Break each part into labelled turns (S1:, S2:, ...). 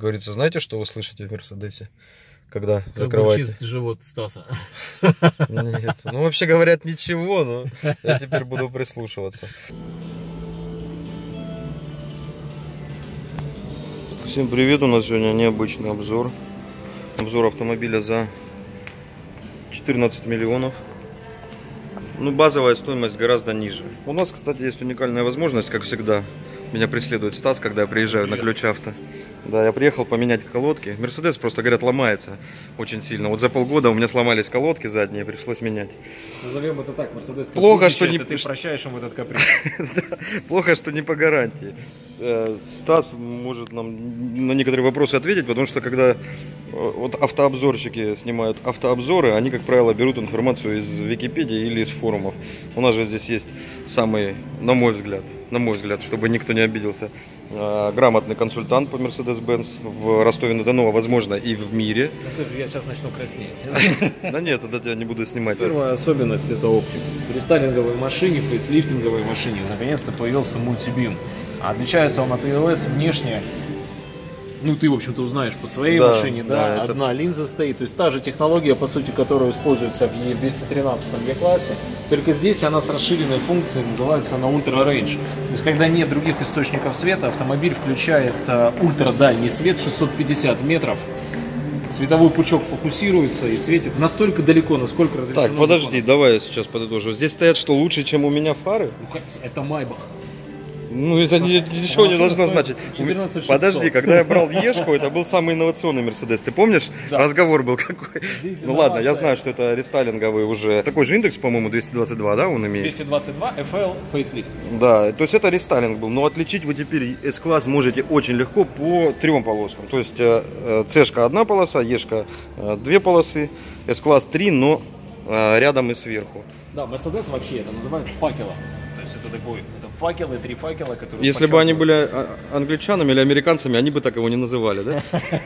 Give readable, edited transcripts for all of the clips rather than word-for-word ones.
S1: говорится, знаете, что вы слышите в Мерседесе, когда закрываете?
S2: Живот Стаса.
S1: Нет. Ну, вообще говорят ничего, но я теперь буду прислушиваться. Всем привет, у нас сегодня необычный обзор. Обзор автомобиля за 14 миллионов. Ну, базовая стоимость гораздо ниже. У нас, кстати, есть уникальная возможность, как всегда. Меня преследует Стас, когда я приезжаю на Ключ Авто. Да, я приехал поменять колодки. Мерседес просто, говорят, ломается очень сильно. Вот за полгода у меня сломались колодки задние, пришлось менять.
S2: Назовем это так, Мерседес.
S1: Плохо, что не...
S2: Ты прощаешь ему этот каприз.
S1: Плохо, что не по гарантии. Стас может нам на некоторые вопросы ответить, потому что когда вот автообзорщики снимают автообзоры, они, как правило, берут информацию из Википедии или из форумов. У нас же здесь есть самый, на мой взгляд, чтобы никто не обиделся, грамотный консультант по Mercedes-Benz в Ростове-на-Дону, возможно, и в мире.
S2: Я сейчас начну краснеть.
S1: Да нет, тогда тебя не буду снимать.
S2: Первая особенность — это оптика. В рестайлинговой машине, фейслифтинговой машине наконец-то появился мультибим. Отличается он от iOS внешне. Ну, ты, в общем-то, узнаешь по своей машине, да, одна линза стоит, то есть та же технология, по сути, которая используется в E213 E-классе, только здесь она с расширенной функцией, называется она Ultra Range. То есть, когда нет других источников света, автомобиль включает ультрадальний свет 650 метров, световой пучок фокусируется и светит настолько далеко, насколько разрешено.
S1: Так, подожди, законом. Давай я сейчас подытожу. Здесь стоят что, лучше, чем у меня фары?
S2: Ну, это Майбах.
S1: Ну, это ничего не должно значить.
S2: 14
S1: Подожди, когда я брал Ешку, это был самый инновационный Мерседес. Ты помнишь? Да. Разговор был какой? Ну ладно, я знаю, что это рестайлинговый уже. Такой же индекс, по-моему, 222, да, он имеет?
S2: 222 FL Facelift.
S1: Да, то есть это рестайлинг был. Но отличить вы теперь S-класс можете очень легко по 3 полоскам. То есть C-шка одна полоса, Ешка 2 полосы, S-класс 3, но рядом и сверху.
S2: Да, Мерседес вообще это называют факелом. То есть это такой... факелы, 3 факела, которые...
S1: Если бы они были англичанами или американцами, они бы так его не называли, да?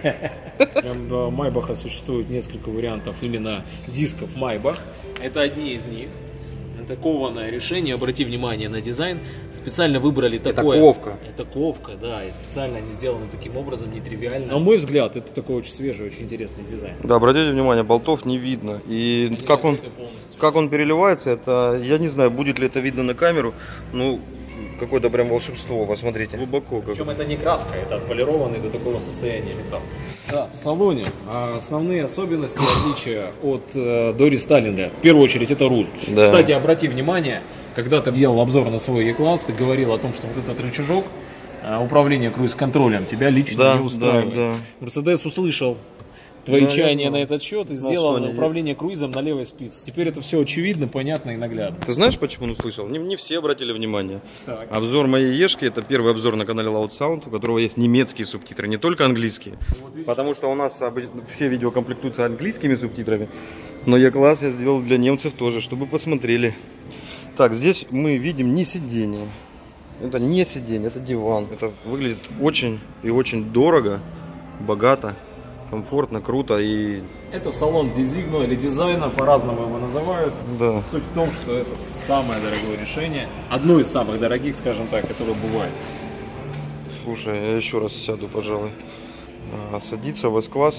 S2: У Майбаха существует несколько вариантов именно дисков Майбах. Это одни из них. Это кованое решение, обрати внимание на дизайн. Специально выбрали такое...
S1: Это ковка.
S2: Это ковка, да, и специально они сделаны таким образом, нетривиально. На мой взгляд, это такой очень свежий, очень интересный дизайн.
S1: Да, обратите внимание, болтов не видно. И как он переливается, это, я не знаю, будет ли это видно на камеру, ну... Какое-то прям волшебство, посмотрите. Глубоко.
S2: Причем это не краска, это отполированный до такого состояния металл. Да, в салоне основные особенности отличия от до рестайлинга. В первую очередь это руль. Да. Кстати, обрати внимание, когда ты делал обзор на свой E-класс, ты говорил о том, что вот этот рычажок управления круиз-контролем тебя лично не устраивает. Мерседес услышал твои чаяния на этот счет и сделал управление круизом на левой спице. Теперь это все очевидно, понятно и наглядно.
S1: Ты знаешь, почему он услышал? Не все обратили внимание. Так. Обзор моей Ешки — это первый обзор на канале Loud Sound, у которого есть немецкие субтитры, не только английские. Вот потому что у нас все видео комплектуются английскими субтитрами. Но E-класс я сделал для немцев тоже, чтобы посмотрели. Так, здесь мы видим не сиденье. Это не сиденье, это диван. Это выглядит очень и очень дорого, богато. Комфортно, круто и...
S2: Это салон Дизигно или дизайна, по-разному его называют.
S1: Да.
S2: Суть в том, что это самое дорогое решение. Одно из самых дорогих, скажем так, которое бывает.
S1: Слушай, я еще раз сяду, пожалуй. Садиться в S-класс.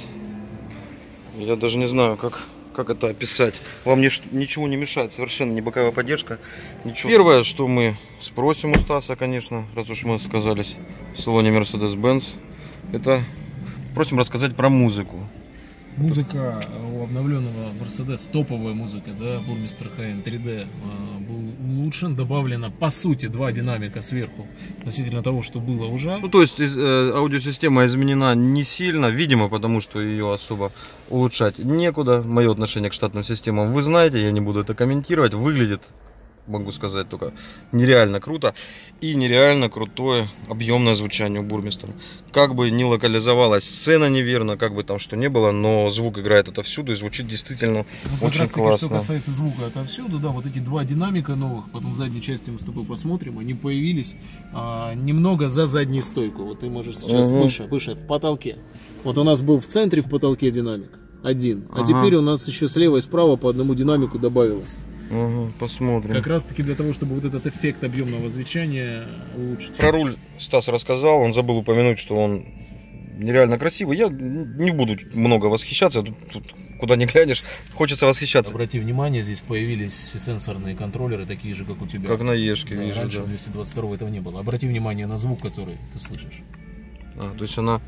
S1: Я даже не знаю, как это описать. Вам ничего не мешает, совершенно не боковая поддержка. Ничего. Первое, что мы спросим у Стаса, конечно, раз уж мы сказались в салоне Mercedes-Benz, это... Просим рассказать про музыку.
S2: Музыка у обновленного Mercedes, топовая музыка, да, Burmester HM 3D был улучшен, добавлено по сути 2 динамика сверху относительно того, что было уже.
S1: Ну то есть аудиосистема изменена не сильно, видимо, потому что ее особо улучшать некуда. Мое отношение к штатным системам вы знаете, я не буду это комментировать. Выглядит, могу сказать, только нереально круто и нереально крутое объемное звучание у Бурмистера. Как бы ни локализовалась сцена неверно, как бы там что ни было, но звук играет отовсюду и звучит действительно очень классно.
S2: Что касается звука отовсюду, да, вот эти 2 динамика новых, потом в задней части мы с тобой посмотрим, они появились немного за задней стойку. Вот ты можешь сейчас выше, в потолке. Вот у нас был в центре в потолке динамик один, а теперь у нас еще слева и справа по одному динамику добавилось.
S1: Посмотрим.
S2: Как раз таки для того, чтобы вот этот эффект объемного звучания улучшить.
S1: Про руль Стас рассказал, он забыл упомянуть, что он нереально красивый. Я не буду много восхищаться, тут куда ни глянешь, хочется восхищаться.
S2: Обрати внимание, здесь появились сенсорные контроллеры, такие же, как у тебя.
S1: Как на Ешке,
S2: да,
S1: вижу,
S2: раньше
S1: да.
S2: в 222 этого не было. Обрати внимание на звук, который ты слышишь.
S1: То есть она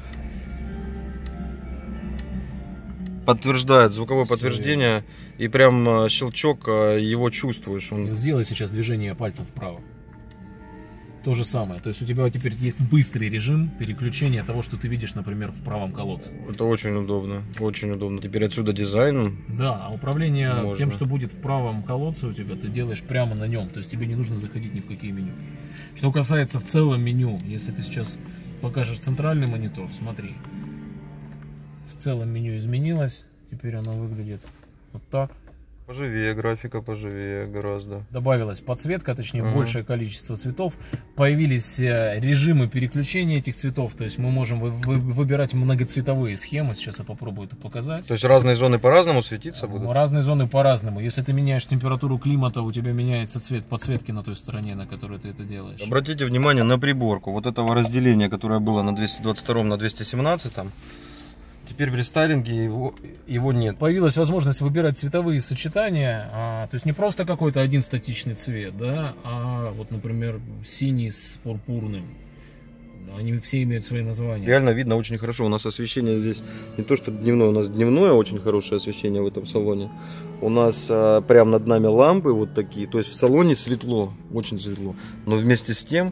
S1: подтверждает, звуковое подтверждение, и прям щелчок, его чувствуешь.
S2: Сделай сейчас движение пальцем вправо. То же самое. То есть у тебя теперь есть быстрый режим переключения того, что ты видишь, например, в правом колодце.
S1: Это очень удобно, очень удобно. Теперь отсюда дизайн.
S2: Да, а управление
S1: можно
S2: тем, что будет в правом колодце у тебя, ты делаешь прямо на нем. То есть тебе не нужно заходить ни в какие меню. Что касается в целом меню, если ты сейчас покажешь центральный монитор, смотри. В целом меню изменилось. Теперь оно выглядит вот так.
S1: Поживее, графика поживее гораздо.
S2: Добавилась подсветка, точнее большее количество цветов. Появились режимы переключения этих цветов. То есть мы можем выбирать многоцветовые схемы. Сейчас я попробую это показать.
S1: То есть разные зоны по-разному светиться будут?
S2: Разные зоны по-разному. Если ты меняешь температуру климата, у тебя меняется цвет подсветки на той стороне, на которой ты это делаешь.
S1: Обратите внимание на приборку. Вот этого разделения, которое было на 222 на 217. Теперь в рестайлинге его нет.
S2: Появилась возможность выбирать цветовые сочетания, то есть не просто какой-то один статичный цвет, да, а вот, например, синий с пурпурным. Они все имеют свои названия.
S1: Реально видно очень хорошо. У нас освещение здесь не то что дневное, у нас дневное очень хорошее освещение в этом салоне. У нас прям над нами лампы вот такие, то есть в салоне светло, очень светло. Но вместе с тем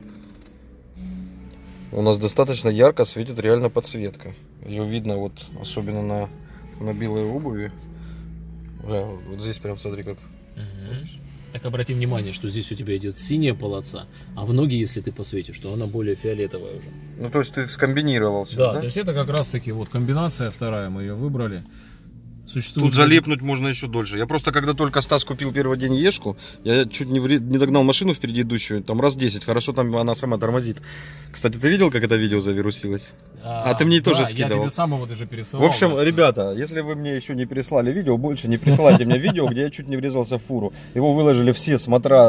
S1: у нас достаточно ярко светит реально подсветка. Ее видно вот особенно на белой обуви. Вот здесь прям смотри как.
S2: Так обрати внимание, что здесь у тебя идет синяя полоса, а в ноги, если ты посветишь, то она более фиолетовая уже.
S1: Ну то есть ты скомбинировал сейчас,
S2: да?
S1: Да,
S2: то есть это как раз таки вот комбинация вторая, мы ее выбрали. Существует...
S1: Тут залипнуть можно еще дольше. Я просто, когда только Стас купил первый день Ешку, я чуть не догнал машину впереди идущую, там раз 10. Хорошо, там она сама тормозит. Кстати, ты видел, как это видео завирусилось? Ты мне тоже скидывал.
S2: Я тебе сам его даже пересылал.
S1: В общем, ребята, если вы мне еще не переслали видео, больше не присылайте мне видео, где я чуть не врезался в фуру. Его выложили все смотра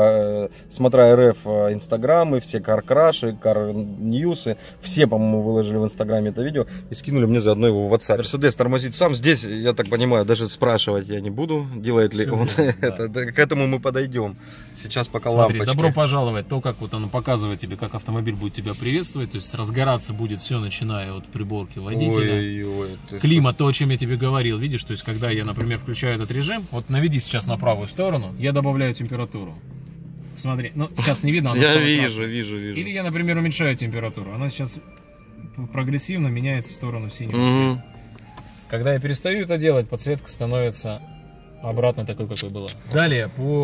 S1: РФ инстаграмы, все каркраши, карньюсы. Все, по-моему, выложили в инстаграме это видео и скинули мне заодно его в WhatsApp. Мерседес тормозит сам. Здесь, я так понимаю, даже спрашивать я не буду, делает ли он это. К этому мы подойдем. Сейчас пока лампочки.
S2: Добро пожаловать. То, как вот оно показывает тебе, как автомобиль будет тебя приветствовать. То есть разгораться будет все, начиная от приборки водителя. Климат, то, о чем я тебе говорил. Видишь, то есть когда я, например, включаю этот режим, вот наведи сейчас на правую сторону, я добавляю температуру. Смотри, ну сейчас не видно.
S1: Я вижу.
S2: Или я, например, уменьшаю температуру. Она сейчас прогрессивно меняется в сторону синего цвета. Когда я перестаю это делать, подсветка становится обратно такой, какой была. Далее,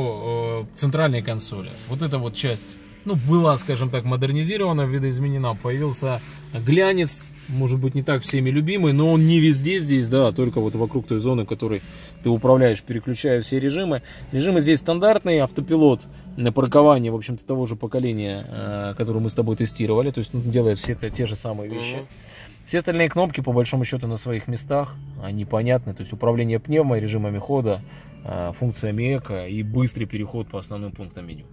S2: по центральной консоли. Вот эта вот часть, была, скажем так, модернизирована, видоизменена. Появился глянец, может быть, не так всеми любимый, но он не везде здесь, да, только вот вокруг той зоны, которой ты управляешь, переключая все режимы. Режимы здесь стандартные, автопилот на паркование, в общем-то, того же поколения, которое мы с тобой тестировали, то есть делает все те же самые вещи. Все остальные кнопки, по большому счету, на своих местах, они понятны, то есть управление пневмо, режимами хода, функциями эко и быстрый переход по основным пунктам меню.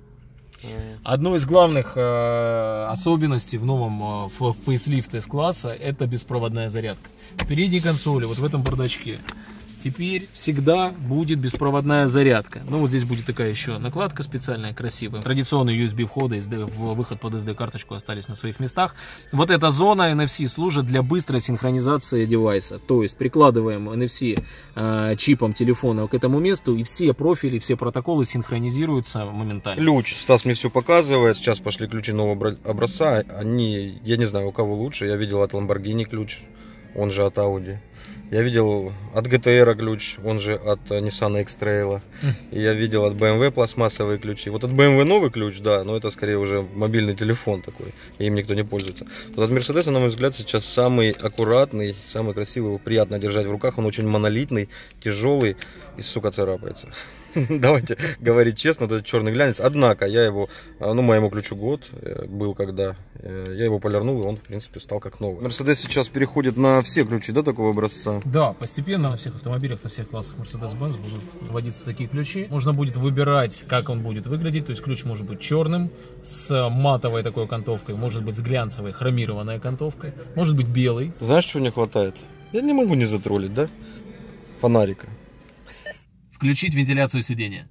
S2: Одной из главных особенностей в новом фейслифт S-класса это беспроводная зарядка. В передней консоли, вот в этом бардачке, теперь всегда будет беспроводная зарядка. Вот здесь будет такая еще накладка специальная, красивая. Традиционные USB входы, выход под SD-карточку остались на своих местах. Вот эта зона NFC служит для быстрой синхронизации девайса. То есть прикладываем NFC чипом телефона к этому месту, и все профили, все протоколы синхронизируются моментально.
S1: Ключ. Стас мне все показывает. Сейчас пошли ключи нового образца. Они, я не знаю, у кого лучше. Я видел от Lamborghini ключ, он же от Audi. Я видел от GTR ключ, он же от Nissan X-Trail. И я видел от BMW пластмассовые ключи. Вот от BMW новый ключ, да, но это скорее уже мобильный телефон такой. И им никто не пользуется. Вот от Mercedes, на мой взгляд, сейчас самый аккуратный, самый красивый. Его приятно держать в руках. Он очень монолитный, тяжелый и, сука, царапается. Давайте говорить честно, это черный глянец. Однако я его, ну, моему ключу год был, когда я его полирнул, и он, в принципе, стал как новый. Mercedes сейчас переходит на все ключи, да, такого образца?
S2: Да, постепенно на всех автомобилях, на всех классах Mercedes-Benz будут вводиться такие ключи. Можно будет выбирать, как он будет выглядеть. То есть ключ может быть черным, с матовой такой окантовкой, может быть с глянцевой, хромированной окантовкой, может быть белый.
S1: Знаешь, чего не хватает? Я не могу не затроллить, да? Фонарика.
S2: Включить вентиляцию сидения.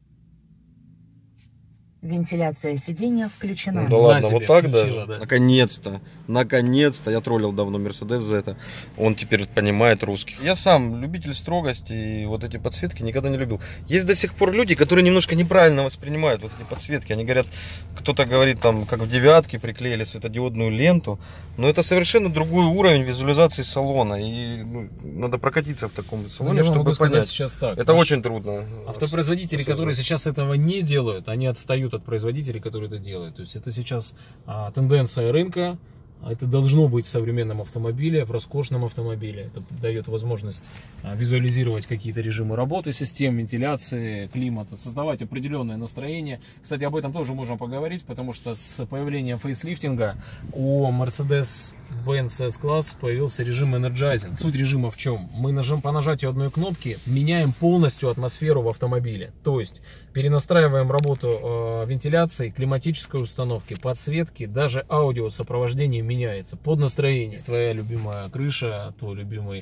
S3: Вентиляция сиденья включена.
S1: Ну, да ладно, вот так
S2: включила,
S1: даже.
S2: да.
S1: Наконец-то. Наконец-то. Я троллил давно Mercedes за это. Он теперь понимает русских. Я сам любитель строгости, и вот эти подсветки никогда не любил. Есть до сих пор люди, которые немножко неправильно воспринимают вот эти подсветки. Они говорят, кто-то говорит, там, как в девятке приклеили светодиодную ленту. Но это совершенно другой уровень визуализации салона. И ну, надо прокатиться в таком салоне, чтобы понять.
S2: Сейчас так.
S1: Это очень трудно.
S2: Автопроизводители, которые сейчас этого не делают, они отстают от производителей, которые это делают. То есть это сейчас тенденция рынка. Это должно быть в современном автомобиле, в роскошном автомобиле. Это дает возможность визуализировать какие-то режимы работы систем, вентиляции, климата, создавать определенное настроение. Кстати, об этом тоже можем поговорить, потому что с появлением фейслифтинга у Mercedes-Benz S-Class появился режим Energizing. Суть режима в чем? Мы по нажатию одной кнопки меняем полностью атмосферу в автомобиле. То есть перенастраиваем работу вентиляции, климатической установки, подсветки, даже аудиосопровождение меняется под настроение. Твоя любимая крыша, твой любимый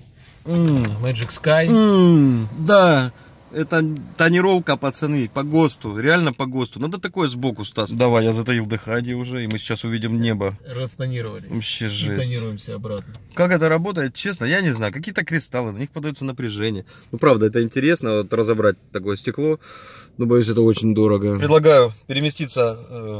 S2: Magic Sky.
S1: Да, это тонировка, пацаны, по ГОСТу, реально по ГОСТу. Надо такое сбоку, Стас. Давай, я затаил дыхание уже, и мы сейчас увидим небо.
S2: Растонировались.
S1: Вообще
S2: И
S1: жесть.
S2: тонируемся обратно.
S1: Как это работает, честно, я не знаю. Какие-то кристаллы, на них подается напряжение. Ну, правда, это интересно, вот разобрать такое стекло. Но, боюсь, это очень дорого. Предлагаю переместиться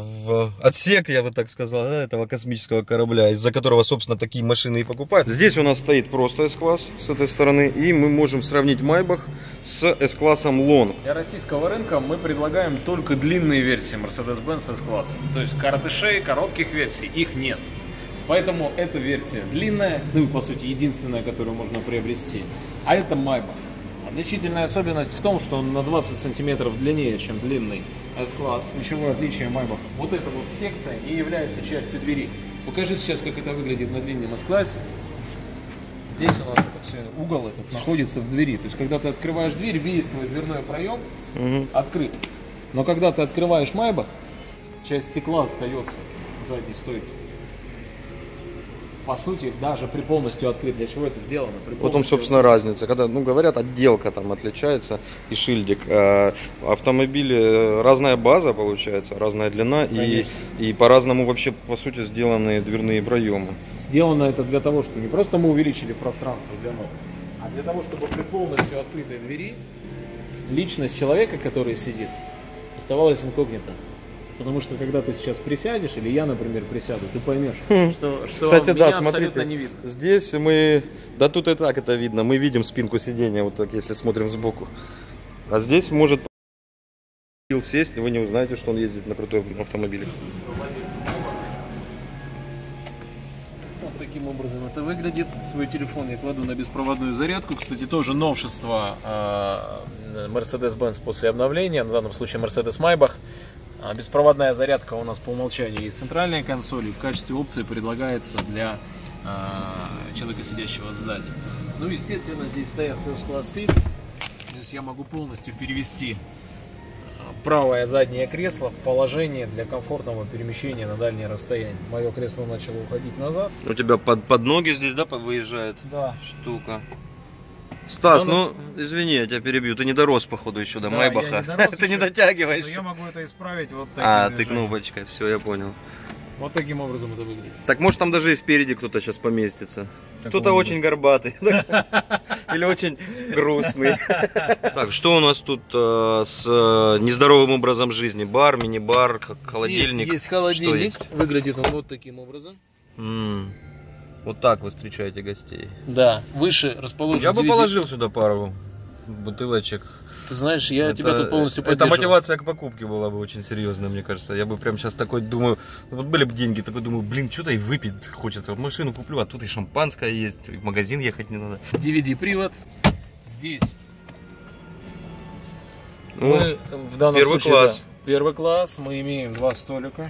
S1: в отсек, я бы так сказал, да, этого космического корабля, из-за которого, собственно, такие машины и покупают. Здесь у нас стоит просто S-класс с этой стороны, и мы можем сравнить Maybach с S-классом Long.
S2: Для российского рынка мы предлагаем только длинные версии Mercedes-Benz S-класса. То есть коротышей, коротких версий, их нет. Поэтому эта версия длинная, ну и по сути единственная, которую можно приобрести. А это Maybach. Отличительная особенность в том, что он на 20 сантиметров длиннее, чем длинный S-класс. Ключевое отличие Maybach. Вот эта вот секция не является частью двери. Покажи сейчас, как это выглядит на длинном S-классе. Здесь у нас это все, угол этот находится в двери. То есть, когда ты открываешь дверь, весь твой дверной проем открыт. Но когда ты открываешь Maybach, часть стекла остается в задней стойке. По сути, даже при полностью открыт, для чего это сделано?
S1: Потом, собственно, разница. Когда, ну, говорят, отделка там отличается и шильдик. Автомобили разная база получается, разная длина и по-разному вообще, по сути, сделаны дверные проемы.
S2: Сделано это для того, что не просто мы увеличили пространство для ног, а для того, чтобы при полностью открытой двери личность человека, который сидит, оставалась инкогнито. Потому что когда ты сейчас присядешь, или я, например, присяду, ты поймешь, что
S1: кстати,
S2: меня
S1: да,
S2: абсолютно
S1: смотрите,
S2: не видно.
S1: Здесь мы, да тут и так это видно, мы видим спинку сидения, вот так, если смотрим сбоку. А здесь может сесть, и вы не узнаете, что он ездит на крутой автомобиле.
S2: Вот таким образом это выглядит. Свой телефон я кладу на беспроводную зарядку. Кстати, тоже новшество Mercedes-Benz после обновления, в данном случае Mercedes Maybach. Беспроводная зарядка у нас по умолчанию есть в центральной консоли. В качестве опции предлагается для человека, сидящего сзади. Ну, естественно, здесь стоят First Class Seat. Здесь я могу полностью перевести правое заднее кресло в положение для комфортного перемещения на дальнее расстояние. Мое кресло начало уходить назад.
S1: У тебя под ноги здесь, да, выезжает?
S2: Да.
S1: Штука. Стас, ну извини, я тебя перебью. Ты не дорос, походу, еще до Майбаха. Ты не дотягиваешься.
S2: Я могу это исправить вот таким
S1: движением. Ты кнопочкой, все, я понял.
S2: Вот таким образом это выглядит.
S1: Так может там даже и спереди кто-то сейчас поместится. Кто-то очень горбатый. Или очень грустный. Так, что у нас тут с нездоровым образом жизни? Бар, мини-бар, холодильник?
S2: Есть холодильник. Выглядит он вот таким образом.
S1: Вот так вы встречаете гостей.
S2: Да, выше расположен.
S1: Я бы положил сюда пару бутылочек.
S2: Ты знаешь, я тебя тут полностью поддерживаю.
S1: Это мотивация к покупке была бы очень серьезная, мне кажется. Я бы прям сейчас такой думаю, вот были бы деньги, такой думаю, блин, что-то и выпить хочется. Вот машину куплю, а тут и шампанское есть, и в магазин ехать не надо.
S2: DVD-привод здесь. Мы в данном
S1: первый
S2: случае,
S1: класс.
S2: Да, первый класс. Мы имеем 2 столика.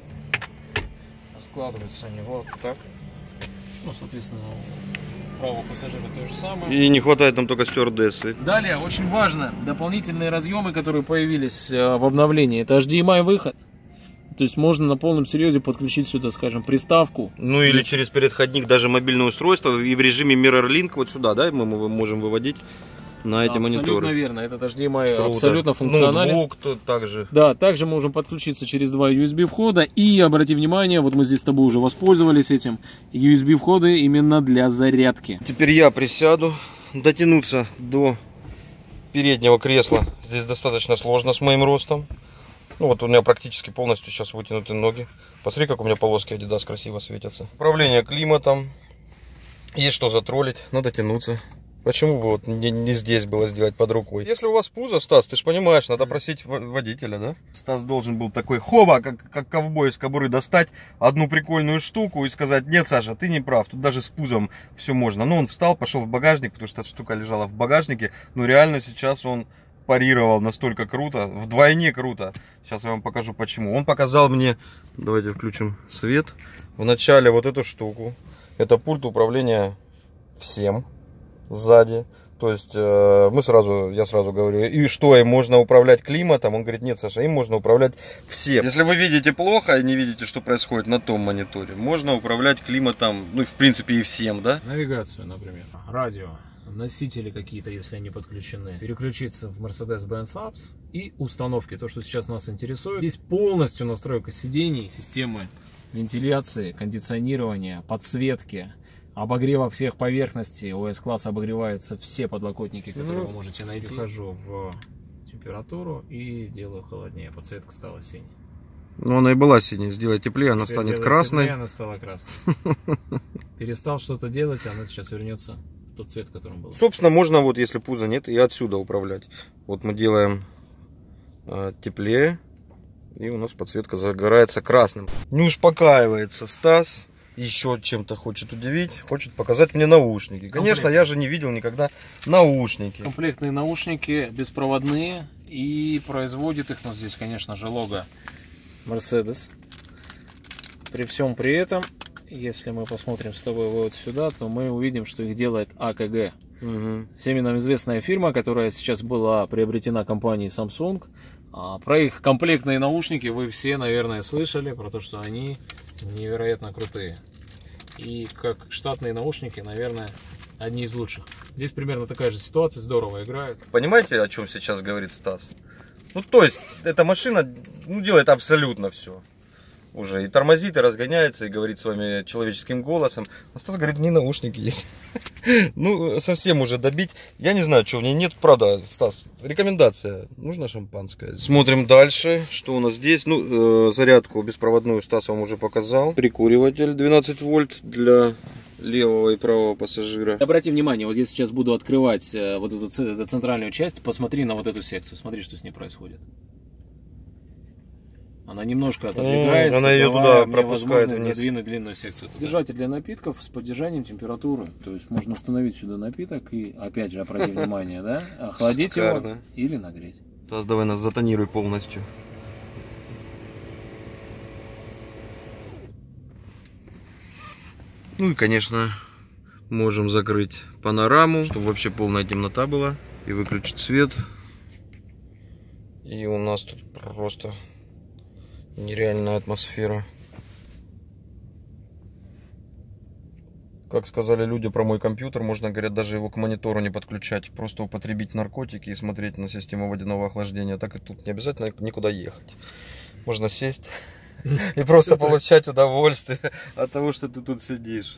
S2: Складываются они вот так. Ну, соответственно, право пассажира то же самое.
S1: И не хватает нам только стюардессы.
S2: Далее, очень важно, дополнительные разъемы, которые появились в обновлении. Это HDMI выход. То есть можно на полном серьезе подключить сюда, скажем, приставку.
S1: Ну или через переходник даже мобильное устройство. И в режиме Mirror Link вот сюда, да, мы можем выводить на эти мониторы.
S2: Абсолютно верно. Этот HDMI
S1: Круто.
S2: абсолютно функционален.
S1: Ноутбук тут также.
S2: Да, также мы можем подключиться через 2 USB входа. И обрати внимание, вот мы здесь с тобой уже воспользовались этим. USB входы именно для зарядки.
S1: Теперь я присяду. Дотянуться до переднего кресла здесь достаточно сложно с моим ростом. Ну вот у меня практически полностью сейчас вытянуты ноги. Посмотри, как у меня полоски Adidas красиво светятся. Управление климатом. Есть что затроллить, надо тянуться. Почему бы вот не здесь было сделать под рукой? Если у вас пузо, Стас, ты же понимаешь, надо просить водителя, да? Стас должен был такой, хоба, как ковбой из кобуры достать одну прикольную штуку и сказать: нет, Саша, ты не прав, тут даже с пузом все можно. Ну, он встал, пошел в багажник, потому что эта штука лежала в багажнике. Но реально сейчас он парировал настолько круто, вдвойне круто. Сейчас я вам покажу почему. Он показал мне, давайте включим свет, вначале вот эту штуку. Это пульт управления всем сзади. То есть я сразу говорю, и что, им можно управлять климатом? Он говорит: нет, Саша, им можно управлять всем. Если вы видите плохо и не видите, что происходит на том мониторе, можно управлять климатом, ну, в принципе, и всем, да?
S2: Навигацию, например, радио, носители какие-то, если они подключены, переключиться в Mercedes-Benz Apps и установки, то, что сейчас нас интересует. Здесь полностью настройка сидений, системы вентиляции, кондиционирования, подсветки, обогрева всех поверхностей. У S-класса обогреваются все подлокотники, которые вы можете найти. Вхожу в температуру и делаю холоднее. Подсветка стала синей.
S1: Ну, она и была синей. Сделай теплее, она
S2: Теперь
S1: станет красной.
S2: Теплее, она стала красной. Перестал что-то делать, она сейчас вернется в тот цвет, которым был.
S1: Собственно, можно, вот если пуза нет, и отсюда управлять. Вот мы делаем теплее, и у нас подсветка загорается красным. Не успокаивается Стас. Еще чем-то хочет удивить, хочет показать мне наушники. Конечно, я же не видел никогда наушники.
S2: Комплектные наушники, беспроводные, и производит их, ну, здесь, конечно же, лого Mercedes. При всем при этом, если мы посмотрим с тобой вот сюда, то мы увидим, что их делает АКГ. Всеми нам известная фирма, которая сейчас была приобретена компанией Samsung. Про их комплектные наушники вы все, наверное, слышали, про то, что они невероятно крутые. И как штатные наушники, наверное, одни из лучших. Здесь примерно такая же ситуация, здорово играют.
S1: Понимаете, о чем сейчас говорит Стас? Ну, то есть, эта машина, ну, делает абсолютно все. Уже и тормозит, и разгоняется, и говорит с вами человеческим голосом. А Стас говорит: не наушники есть. Ну, совсем уже добить. Я не знаю, что в ней нет. Правда, Стас, рекомендация. Нужно шампанское. Смотрим дальше, что у нас здесь. Ну, зарядку беспроводную Стас вам уже показал. Прикуриватель 12 вольт для левого и правого пассажира.
S2: Обрати внимание, вот я сейчас буду открывать вот эту центральную часть. Посмотри на вот эту секцию. Смотри, что с ней происходит. Она немножко отодвигается,
S1: она ее туда пропускает вниз.
S2: Задвинуть длинную секцию туда. Держатель для напитков с поддержанием температуры. То есть можно установить сюда напиток и, опять же, обрати внимание, да, охладить его или нагреть.
S1: Стас, давай нас затонируй полностью. Ну и, конечно, можем закрыть панораму, чтобы вообще полная темнота была, и выключить свет. И у нас тут просто нереальная атмосфера. Как сказали люди про мой компьютер, можно, говорят, даже его к монитору не подключать. Просто употребить наркотики и смотреть на систему водяного охлаждения. Так и тут не обязательно никуда ехать. Можно сесть и просто получать удовольствие от того, что ты тут сидишь.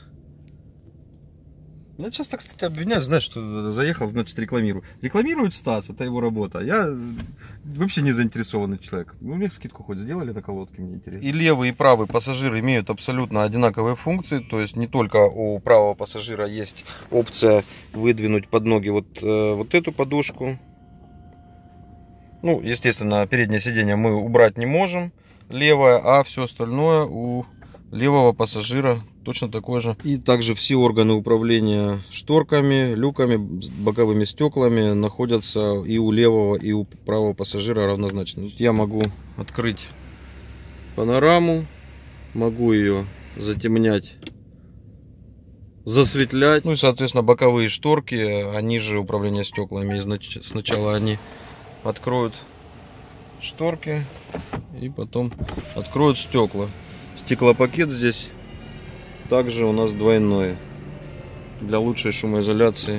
S1: Меня часто, кстати, обвиняют, знаешь, что заехал, значит, рекламирую. Рекламирует Стас, это его работа. Я вообще не заинтересованный человек. Мне скидку хоть сделали на колодке, мне интересно. И левый, и правый пассажир имеют абсолютно одинаковые функции. То есть не только у правого пассажира есть опция выдвинуть под ноги вот эту подушку. Ну, естественно, переднее сиденье мы убрать не можем, левое, а все остальное у левого пассажира точно такой же. И также все органы управления шторками, люками, боковыми стеклами находятся и у левого, и у правого пассажира равнозначно. Я могу открыть панораму, могу ее затемнять, засветлять. Ну и, соответственно, боковые шторки, они же управление стеклами. Сначала они откроют шторки и потом откроют стекла. Стеклопакет здесь также у нас двойной для лучшей шумоизоляции.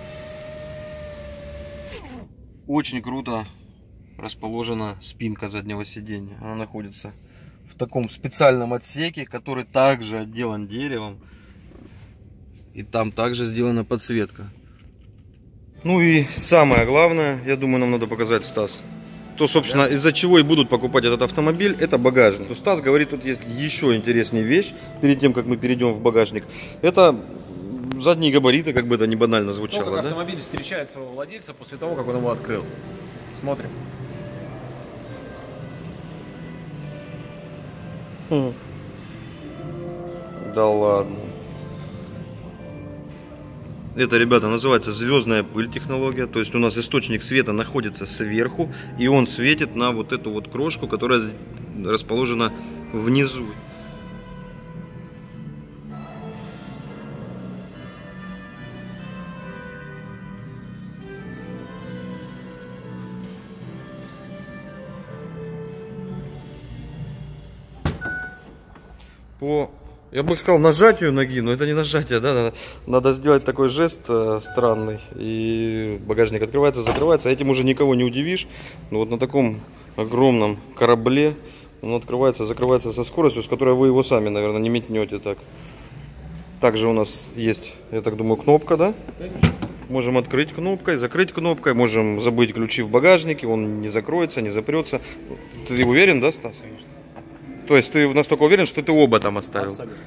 S1: Очень круто расположена спинка заднего сиденья. Она находится в таком специальном отсеке, который также отделан деревом. И там также сделана подсветка. Ну и самое главное, я думаю, нам надо показать, Стас. То, собственно, из-за чего и будут покупать этот автомобиль, это багажник. То Стас говорит, тут есть еще интереснее вещь, перед тем, как мы перейдем в багажник. Это задние габариты, как бы это ни банально звучало.
S2: То, как
S1: да?
S2: автомобиль встречает своего владельца после того, как он его открыл. Смотрим.
S1: Да ладно. Это, ребята, называется звездная пыль технология. То есть у нас источник света находится сверху, и он светит на вот эту вот крошку, которая расположена внизу. По, я бы сказал, нажатию ноги, но это не нажатие, да, надо сделать такой жест странный, и багажник открывается, закрывается, этим уже никого не удивишь, но вот на таком огромном корабле он открывается, закрывается со скоростью, с которой вы его сами, наверное, не метнете так. Также у нас есть, я так думаю, кнопка, да? Можем открыть кнопкой, закрыть кнопкой, можем забыть ключи в багажнике, он не закроется, не запрется. Ты уверен, да, Стас? Конечно. То есть ты настолько уверен, что ты оба там оставил? Абсолютно.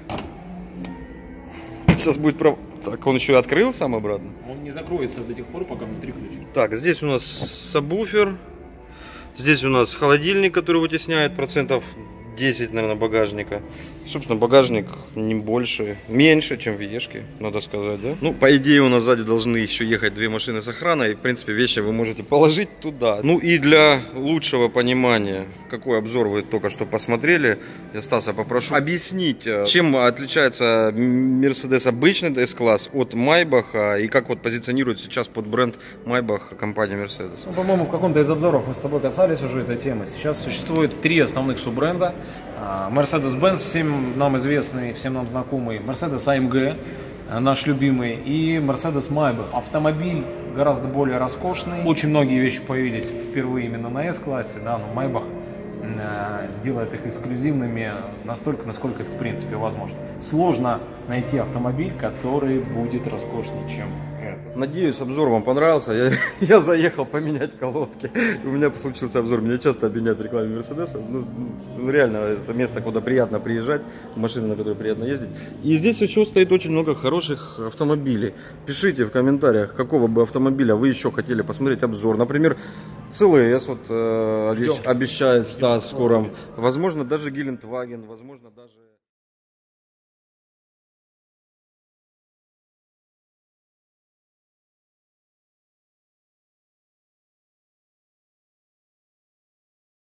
S1: Сейчас будет прав... Так, он еще и открыл сам обратно?
S2: Он не закроется до тех пор, пока внутри ключ.
S1: Так, здесь у нас сабвуфер. Здесь у нас холодильник, который вытесняет процентов 10, наверное, багажника. Собственно, багажник не больше, меньше, чем в Ешке, надо сказать, да? Ну, по идее, у нас сзади должны еще ехать две машины с охраной. И, в принципе, вещи вы можете положить туда. Ну, и для лучшего понимания, какой обзор вы только что посмотрели, я Стаса попрошу объяснить, чем отличается Mercedes обычный S-класс от Maybach, и как вот позиционирует сейчас под бренд Maybach компания Mercedes.
S2: Ну, по-моему, в каком-то из обзоров мы с тобой касались уже этой темы. Сейчас существует три основных суббренда. Mercedes-Benz, всем нам известный, всем нам знакомый, Mercedes AMG, наш любимый, и Mercedes Maybach. Автомобиль гораздо более роскошный. Очень многие вещи появились впервые именно на S-классе, да, но Maybach делает их эксклюзивными настолько, насколько это в принципе возможно. Сложно найти автомобиль, который будет роскошнее, чем этот.
S1: Надеюсь, обзор вам понравился. Я заехал поменять колодки. У меня случился обзор. Меня часто обвиняют в рекламе Мерседеса. Ну, реально, это место, куда приятно приезжать, машины, на которые приятно ездить. И здесь еще стоит очень много хороших автомобилей. Пишите в комментариях, какого бы автомобиля вы еще хотели посмотреть обзор. Например, CLS вот, обещает Стас скоро. Возможно, даже Гелендваген, возможно, даже...